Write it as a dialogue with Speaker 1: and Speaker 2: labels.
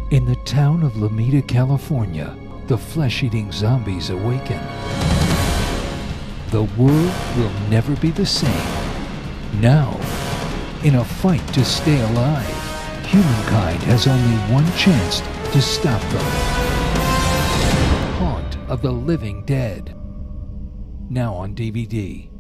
Speaker 1: In the town of Lomita, California, the flesh-eating zombies awaken. The world will never be the same. Now, in a fight to stay alive, humankind has only one chance to stop them. Haunt of the Living Dead. Now on DVD.